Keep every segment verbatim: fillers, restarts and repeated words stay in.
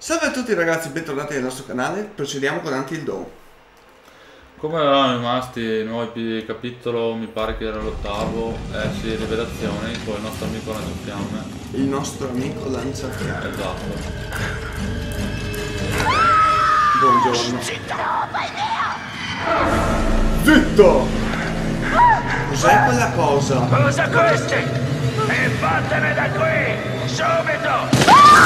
Salve a tutti ragazzi, bentornati nel nostro canale. Procediamo con Until Dawn. Come erano rimasti i nuovi capitolo, mi pare che era l'ottavo, eh sì, rivelazioni, poi il nostro amico Lanciafiamme. Il nostro amico Lanciafiamme. Esatto. Buongiorno. Zitto! Cos'è quella cosa? Usa questi! E vattene da qui! Subito!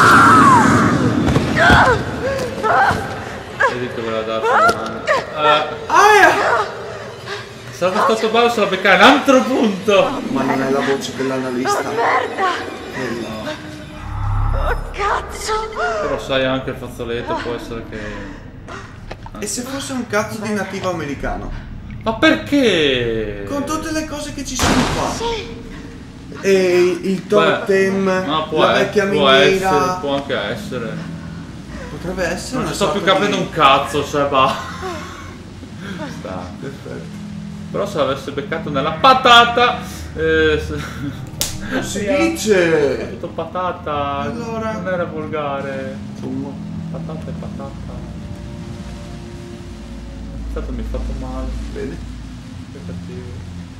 Vedi che voleva darsi una mano. Eh, Aia! sarebbe stato bello se la beccare un altro punto! Ma non è la voce dell'analista. Oh, merda! Quella. Oh, cazzo! Però sai anche il fazzoletto, può essere che... E se fosse un cazzo di nativo americano? Ma perché? Con tutte le cose che ci sono qua. E il totem, Ma può, la è- vecchia può essere, miniera. può anche essere. Potrebbe essere Non una ci sto più sorta capendo di... un cazzo, cioè va. Sta. Perfetto. Però se l'avesse beccato nella patata... Eh, se- Non si dice! Ho detto patata, Allora? non era volgare. Insomma. Patata e patata. Stato mi ha fatto male. Vedi? Che cattivo.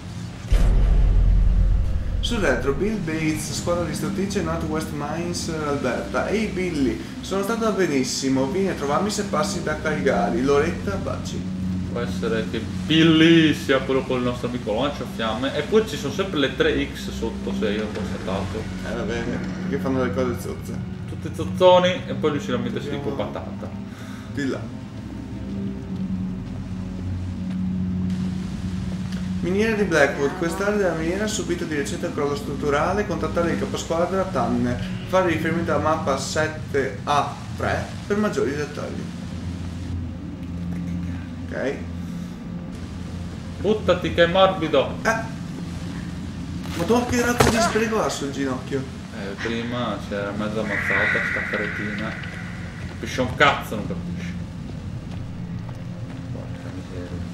Sul retro, Bill Bates, squadra di istruttrice Northwest Mines, Alberta. Ehi Billy, sono stato benissimo, vieni a trovarmi se passi da Cagliari. Loretta, baci. Può essere che Billy sia quello con il nostro amico Lanciafiamme. E poi ci sono sempre le tre X sotto, se io ho constatato. Eh va bene, perché fanno le cose zozze. Tutti zozzoni e poi lui si la mette tipo patata. Di là. Miniere di Blackwood, quest'area della miniera ha subito di recente un crollo strutturale, contattare il caposquadra Tanner, fare riferimento alla mappa sette A tre per maggiori dettagli. Ok. Buttati che è morbido! Eh! Ma tu che razza di sbrego ha sul ginocchio? Eh, prima c'era mezza ammazzata sta caretina. Capisce un cazzo, non capisce. Porca miseria.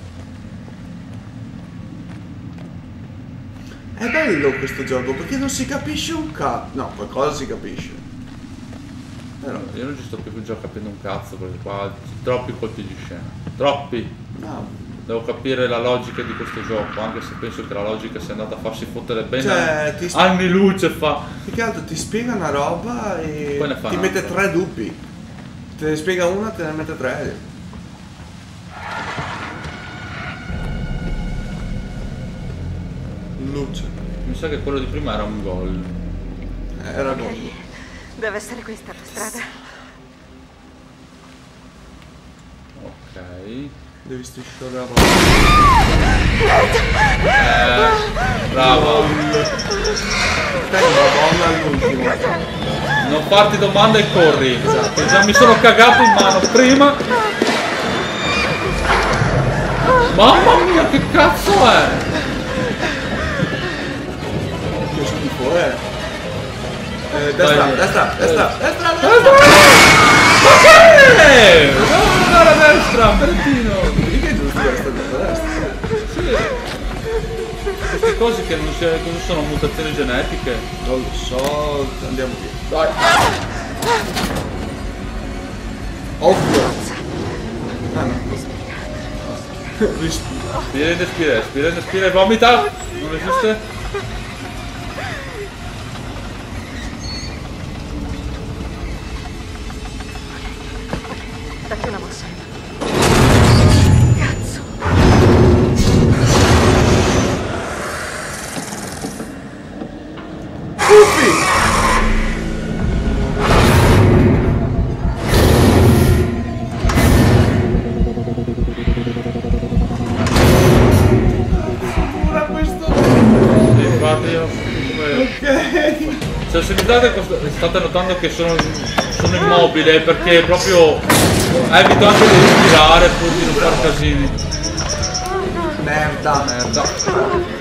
È bello questo gioco perché non si capisce un cazzo. No, qualcosa si capisce. Però, Io non ci sto più già capendo un cazzo perché qua troppi colpi di scena. Troppi! no. Devo capire la logica di questo gioco, anche se penso che la logica sia andata a farsi fottere bene. Cioè, ti sp- anni luce fa. Più che altro ti spiega una roba e Poi ne fa ti un'altra. mette tre dubbi. Te ne spiega una, te ne mette tre. Luce. Mi sa che quello di prima era un gol. Era buono. Deve essere questa la strada. Ok. Devi strisciare la roba. Eh, bravo. Dai, una bomba all'ultimo. Non farti domande e corri. Che già mi sono cagato in mano prima. Mamma mia, che cazzo è? Che schifo, eh. Eh, destra, Vai. destra, destra, destra, destra. Ma che? Devo andare a destra, Bertino. Vedi che è giusto destra, destra, destra. Queste cose che non si, cosa sono mutazioni genetiche? Non lo so, andiamo via. Dai. Ovvio. Ah no. Respira. Spira e respira, spira e respira e vomita. Non esiste? Datti una mossa. Cazzo! Uffi! Ora questo. Sì, infatti io come... Ok. Cioè se mi date questo- state notando che sono, sono immobile perché proprio evito anche di respirare pur di non fare casini. Merda. Merda.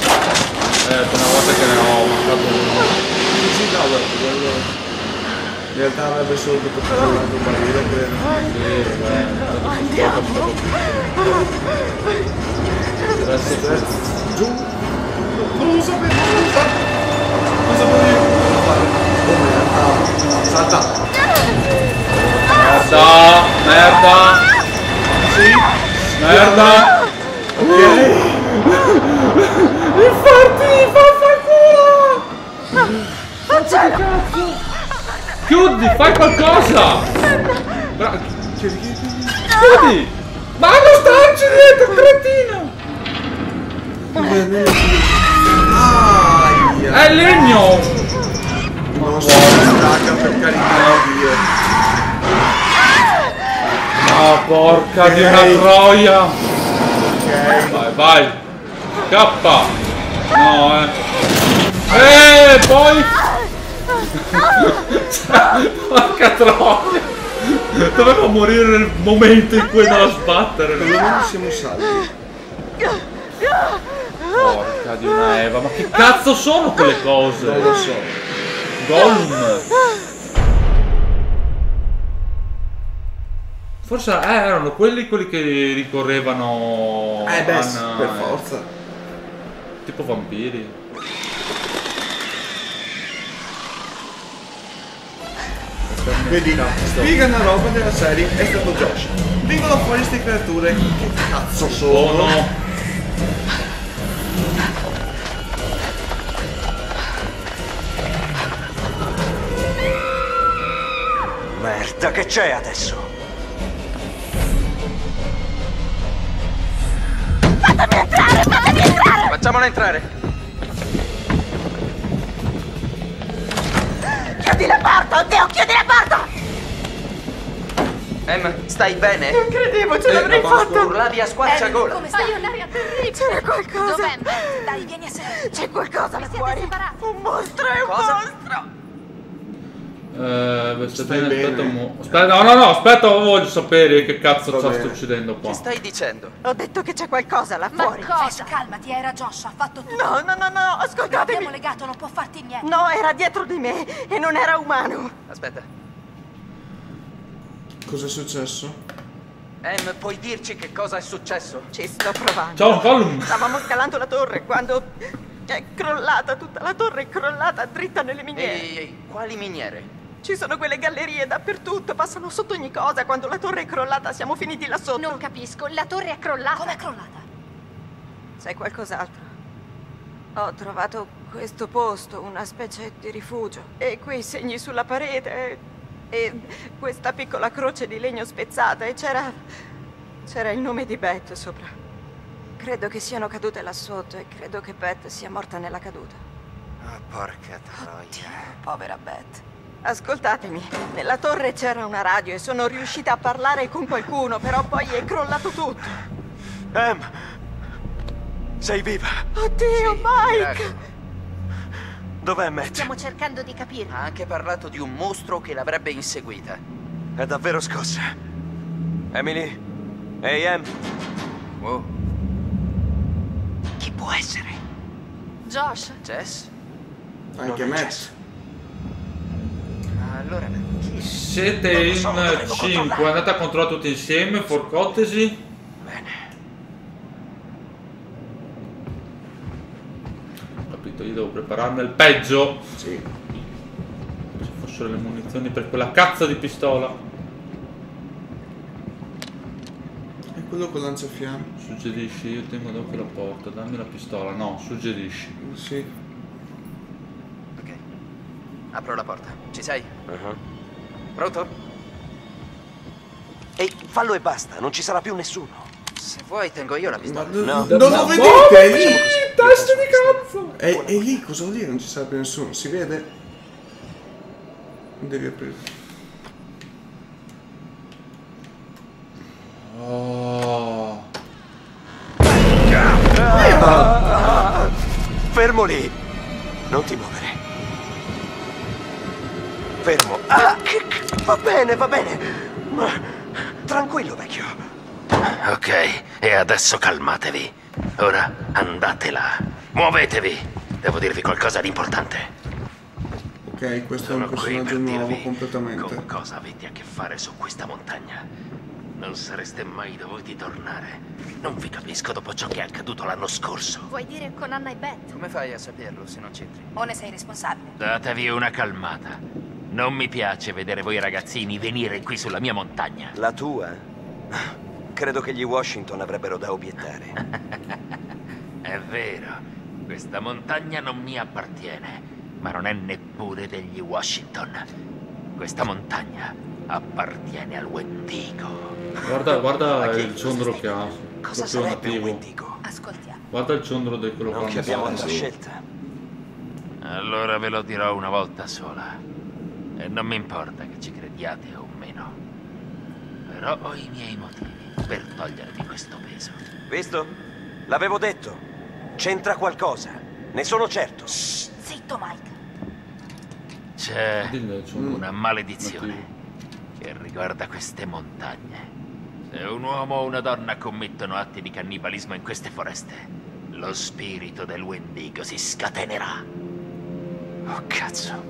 Eh, per una volta che ne ho mancato uno. Sì, no, guarda, guarda. In realtà avrebbe solo dovuto fare un altro barile per... Andiamo! Deve essere Giù! Non lo sapevo, non lo sapevo! Non sapevo io cosa fare! Oh merda! Salta! merda, merda, Sì! merda. Ok! Infarti, fa fanculo! Chiudi, fai qualcosa! Bra Chiudi, chiudi, chiudi! chiudi! Ma non starci dietro, cretino! Aia! È il legno! Non si stacca per carità di Dio! Ah, porca di una troia! Ok! Vai, vai! Scappa! No, eh! Eh, poi! Porca troia! Dovevo morire nel momento in cui andavo a sbattere! Perlomeno siamo salvi! Porca di una Eva, ma che cazzo sono quelle cose? Non lo so! Gollum! Forse eh, erano quelli, quelli che ricorrevano Eh beh, Anna, per eh, forza! tipo vampiri. Vedi, spiega una roba della serie, è stato Josh. Vengono fuori queste creature, che cazzo sono? Sono Merda, che c'è adesso? Fatemi entrare, fatemi entrare! Facciamola entrare. Chiudi la porta, oddio, chiudi la porta! Em, stai bene? Non credevo ce Eh, l'avrei ma basta. fatta! Urlavi a squarciagola. Come stai? Hai un'aria terribile. C'era qualcosa! Dov'è? Dai, vieni a sedere. C'è qualcosa là Vi siete fuori! separati? Un mostro, è un Cosa? mostro! Eh, beh, sta Stai bene, bene? aspetta un mo- aspetta, no, no, no, aspetta, voglio sapere che cazzo Va sta bene. succedendo qua. Che stai dicendo? Ho detto che c'è qualcosa là Ma fuori! cosa? Calmati, era Josh, ha fatto tutto. No, no, no, no, L'abbiamo ascoltatemi! legato, non può farti niente. No, era dietro di me e non era umano! Aspetta. Cos'è successo? Em, puoi dirci che cosa è successo? Ci sto provando! Ciao, Gollum! Stavamo scalando la torre quando è crollata, tutta la torre è crollata dritta nelle Ehi, miniere. ehi, ehi, quali miniere? Ci sono quelle gallerie dappertutto, passano sotto ogni cosa. Quando la torre è crollata siamo finiti là sotto. Non capisco, la torre è crollata. Come è crollata? Sai qualcos'altro? Ho trovato questo posto, una specie di rifugio. E quei segni sulla parete. E questa piccola croce di legno spezzata. E c'era... c'era il nome di Beth sopra. Credo che siano cadute là sotto e credo che Beth sia morta nella caduta. Ah, porca troia. Povera Beth. Ascoltatemi, nella torre c'era una radio e sono riuscita a parlare con qualcuno, però poi è crollato tutto. Em, sei viva? Oddio, Mike! Prego. Dov'è Matt? Stiamo cercando di capire. Ha anche parlato di un mostro che l'avrebbe inseguita. È davvero scossa. Emily? Ehi, Em? Wow. Chi può essere? Josh? Jess? Anche Non è Matt. Jess. Allora, chi? Siete in cinque, andate a controllare tutti insieme, for cortesy. Bene. Ho capito, io devo prepararmi al peggio. Sì. Ci fossero le munizioni per quella cazzo di pistola. È quello con lanciafiamme. Suggerisci, io tengo d'occhio la porta, dammi la pistola. No, suggerisci. Sì. Ok. Apro la porta. Ci sei? Uh-huh. Pronto? Ehi, fallo e basta, non ci sarà più nessuno. Se vuoi tengo io la Ma pistola. no, No. non lo No. vedete? È lì! Facciamo così. Testa di cazzo! È, è lì, cosa vuol dire? Non ci sarà più nessuno. Si vede? Devi aprire. Oh. Fermo lì! Non ti muovere. Fermo. Ah, che- che- va bene, va bene. Ma tranquillo, vecchio. Ok, e adesso calmatevi. Ora andate là. Muovetevi. Devo dirvi qualcosa di importante. Ok, questo Sono è un personaggio qui per nuovo dirvi completamente. con cosa avete a che fare su questa montagna. Non sareste mai dovuti tornare. Non vi capisco dopo ciò che è accaduto l'anno scorso. Vuoi dire con Anna e Beth? Come fai a saperlo se non c'entri? O ne sei responsabile? Datevi una calmata. Non mi piace vedere voi ragazzini venire qui sulla mia montagna. La tua? Credo che gli Washington avrebbero da obiettare. È vero. Questa montagna non mi appartiene, ma non è neppure degli Washington. Questa montagna appartiene al Wendigo. Guarda, guarda Ma che il ciondolo che ha. Cosa Proprio sarebbe un nativo. Wendigo? Ascoltiamo. Guarda il ciondolo di quello Non che che abbiamo altra messo. scelta. Allora ve lo dirò una volta sola. E non mi importa che ci crediate o meno. Però ho i miei motivi per togliermi questo peso. Visto? L'avevo detto. C'entra qualcosa. Ne sono certo. Shh, zitto, Mike. C'è Dillo, il ciondolo. una maledizione Nativo. che riguarda queste montagne. Se un uomo o una donna commettono atti di cannibalismo in queste foreste, lo spirito del Wendigo si scatenerà. Oh, cazzo.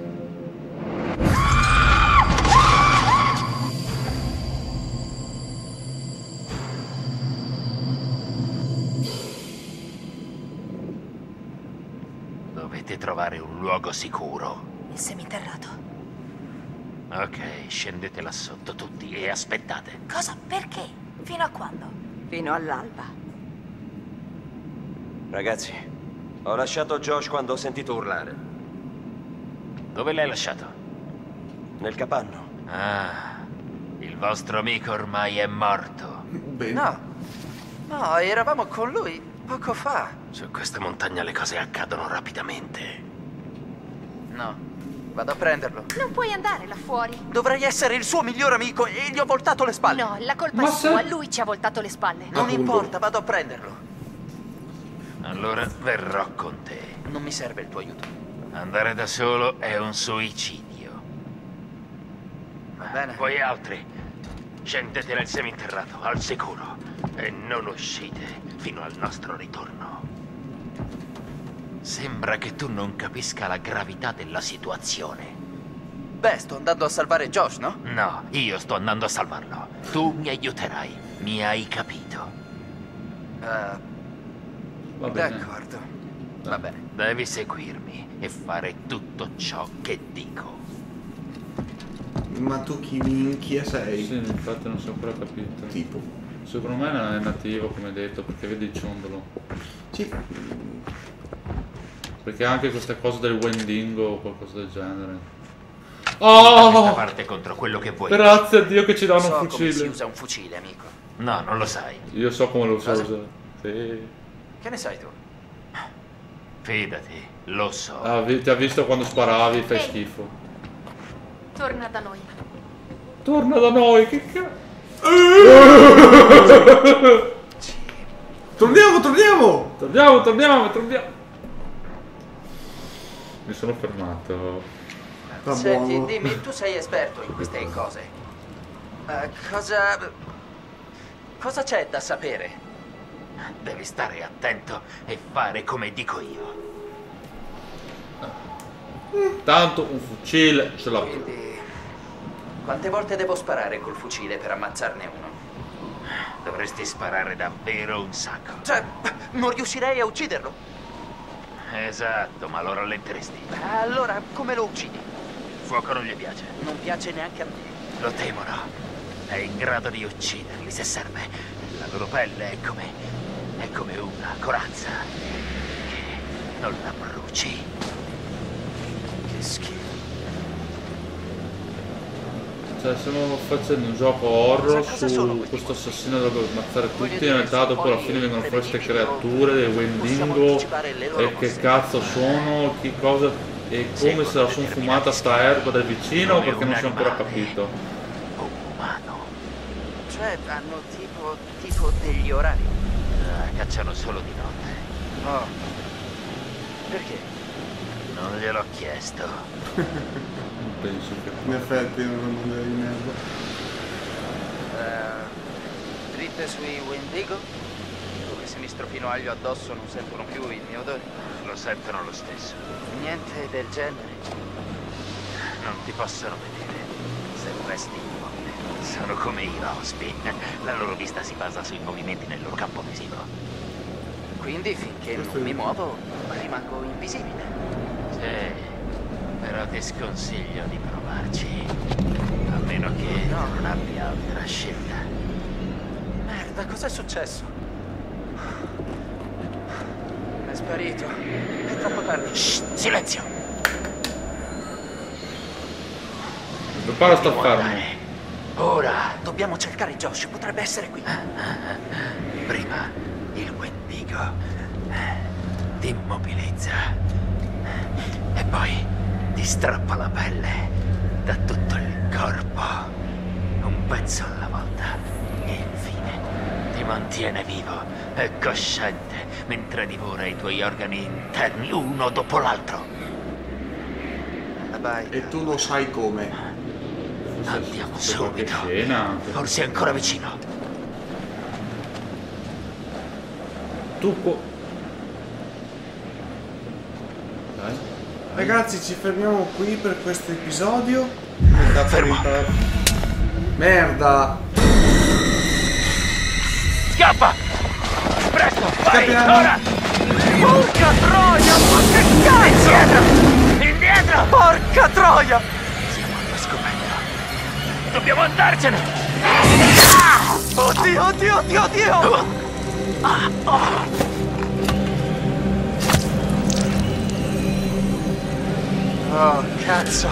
Dovete trovare un luogo sicuro. Il seminterrato. Ok, scendete là sotto tutti e aspettate. Cosa? Perché? Fino a quando? Fino all'alba. Ragazzi, ho lasciato Josh quando ho sentito urlare. Dove l'hai lasciato? Nel capanno. Ah, il vostro amico ormai è morto. Bene. No. No, eravamo con lui poco fa. Su questa montagna le cose accadono rapidamente. No. Vado a prenderlo. Non puoi andare là fuori. Dovrei essere il suo miglior amico e gli ho voltato le spalle. No, la colpa Ma è se- sua. Lui ci ha voltato le spalle. Non Appunto. importa, vado a prenderlo. Allora verrò con te. Non mi serve il tuo aiuto. Andare da solo è un suicidio. Va bene. Voi altri, scendete nel seminterrato, al sicuro, e non uscite fino al nostro ritorno. Sembra che tu non capisca la gravità della situazione. Beh, sto andando a salvare Josh, no? No, io sto andando a salvarlo. Tu mi aiuterai, mi hai capito? Uh, Va bene. d'accordo. Va bene. Devi seguirmi e fare tutto ciò che dico. Ma tu chi minchia sei? Sì, infatti non si è ancora capito. Tipo. Secondo me non è nativo, come detto, perché vedi il ciondolo. Sì. Perché anche queste cose del Wendigo o qualcosa del genere. Da questa Oh! parte contro quello che vuoi. Grazie a Dio che ci danno So un come si fucile. usa un fucile, amico. No, non lo sai. Io so come lo so Cosa? usare. Sì. Che ne sai tu? Fidati, lo so. Ah, vi- ti ha visto quando sparavi, fai Ehi. schifo. Torna da noi. Torna da noi, che cazzo. Torniamo, torniamo! Torniamo, torniamo, torniamo. Mi sono fermato. Va Senti, buono. dimmi, tu sei esperto in queste cose. Eh, cosa... Cosa c'è da sapere? Devi stare attento e fare come dico io. Tanto un fucile ce l'ha più. Quindi... Quante volte devo sparare col fucile per ammazzarne uno? Dovresti sparare davvero un sacco. Cioè, non riuscirei a ucciderlo. Esatto, ma lo rallenteresti. Allora, come lo uccidi? Il fuoco non gli piace. Non piace neanche a me. Lo temono. È in grado di ucciderli se serve. La loro pelle è come... è come una corazza. Che non la bruci. Che schifo. Cioè, stiamo facendo un gioco horror Cosa sono su questi questo assassino da dove ammazzare Voglio tutti. dire, In realtà, sono dopo alla poi fine vengono fuori queste prevedibili, creature, dei possiamo Wendigo. anticipare le loro E che mosse. cazzo sono, che cosa. E come se la sono fumata sta erba da vicino, perché non si è ancora capito. Umano. Cioè, hanno tipo... tipo degli orari. Ah, cacciano solo di notte. Oh. Perché? Non gliel'ho chiesto. Non penso che. In effetti non è in erba. Eh, dritte sui Wendigo? Dove se mi strofino aglio addosso non sentono più il mio odore? Lo sentono lo stesso. Niente del genere. Non ti possono vedere. Se resti immobile, sono come i rospi. La loro vista si basa sui movimenti nel loro campo visivo. Quindi finché non mi muovo, rimango invisibile. Sì, però ti sconsiglio di provarci. A meno che No. non abbia altra scelta. Merda, cos'è successo? È sparito. È troppo tardi. Shh, silenzio! Prepara a sta Devo fermo. andare. Ora! Dobbiamo cercare Josh, potrebbe essere qui. Prima il Wendigo ti immobilizza e poi ti strappa la pelle da tutto il corpo, un pezzo alla volta, e infine ti mantiene vivo e cosciente mentre divora i tuoi organi interni uno dopo l'altro. Vai. E tu lo sai come. Andiamo C'è qualche subito. scena. Forse è ancora vicino. Tu co- Dai. Ragazzi, ci fermiamo qui per questo episodio. Fermo. Merda. Scappa! Presto, vai, Scappiamo. ora! Porca troia, ma che cazzo! Indietro! Indietro! Porca troia! Siamo allo scoperto. Dobbiamo andarcene! Oddio, oddio, oddio, oddio! Oh, cazzo.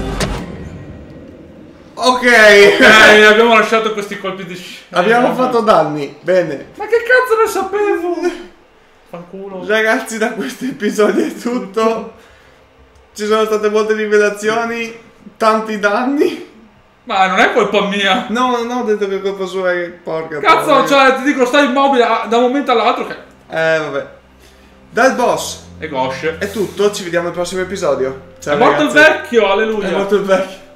Ok. Eh, abbiamo lasciato questi colpi di scena. Abbiamo fatto danni. Bene. Ma che cazzo ne sapevo? Fanculo. Ragazzi, da questo episodio è tutto. Ci sono state molte rivelazioni, tanti danni. Ma non è colpa mia. No, non ho detto che è colpa sua, che porca Cazzo, troia. cioè, ti dico, stai immobile ah, da un momento all'altro che... Eh, vabbè. Dal boss E gosce. è tutto, ci vediamo al prossimo episodio. Ciao È morto il ragazzi. vecchio, alleluia. È morto il vecchio.